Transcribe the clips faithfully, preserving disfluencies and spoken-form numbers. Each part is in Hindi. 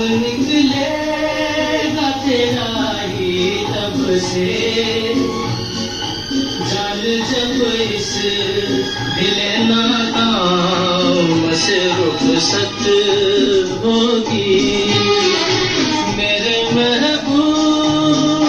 निकलेगा तेरा ही लब से, जान जब इस दिल नाकाम से रुखसत होगी मेरे महबूब।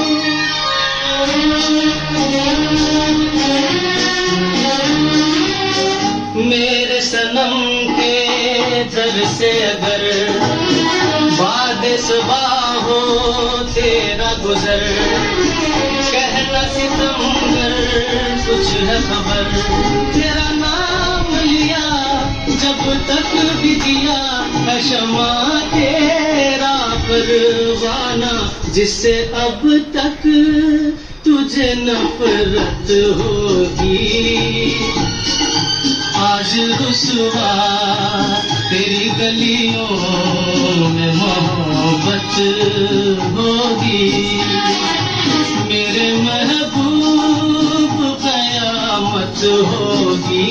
मेरे सनम के दर से अगर बादे सबा हो तेरा गुजर, कहना सितमगर कुछ है खबर, तेरा नाम लिया जब तक भी दिया है शमा तेरा परवाना, जिससे अब तक तुझे नफरत होगी आज रुसवा तेरी गलियों में मोहब्बत होगी मेरे महबूब, कयामत होगी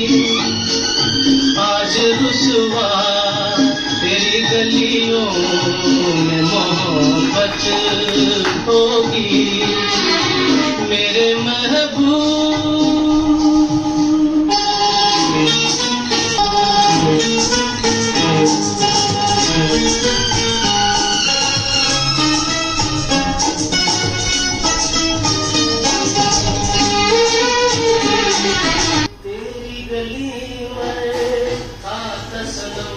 आज रुसवा तेरी गलियों में मोहब्बत होगी मेरे महबूब। तेरी गली में आता सनम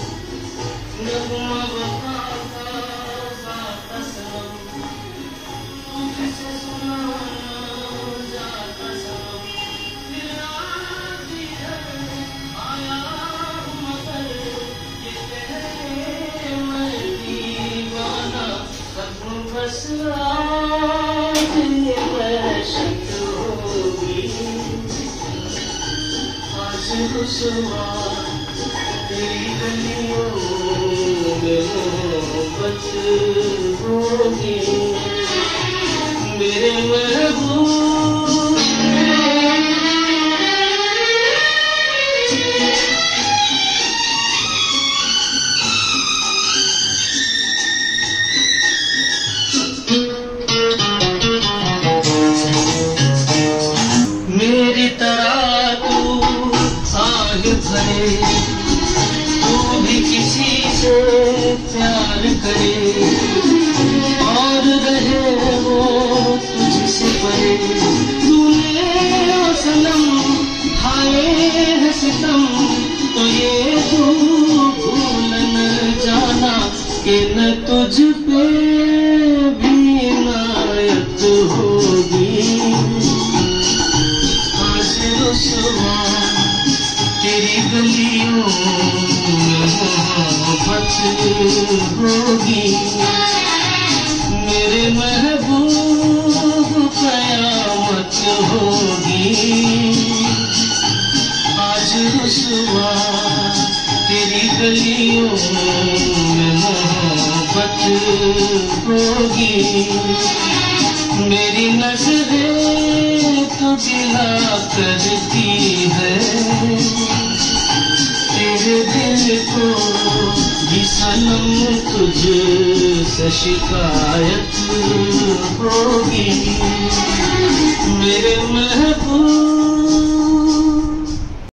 नगमा वफा का गाता सनम, तुझसे सुनाना जाता सनम, फिर आज है आया मगर ये कहने मैं दीवाना, कब बस आज ये वहशत होगी आज रुसवा तेरी गलियों में मोहब्बत होगी मेरे महबूब। मेरी तरह तू आग भरे, तू भी किसी से प्यार करे और रहे वो तुझसे परे, तूने ओ सनम खाए है सितम तो ये तू भूल न जाना कि न तुझ पे भी नायत होगी आज रुसवा तेरी गलियों में मोहब्बत होगी मेरे महबूब, कयामत होगी आज रुसवा तेरी गलियों में मोहब्बत होगी मेरी नजरें तो गिला करती है तेरे दिल को भी सनम, तुझसे शिकायत होगी मेरे महबूब।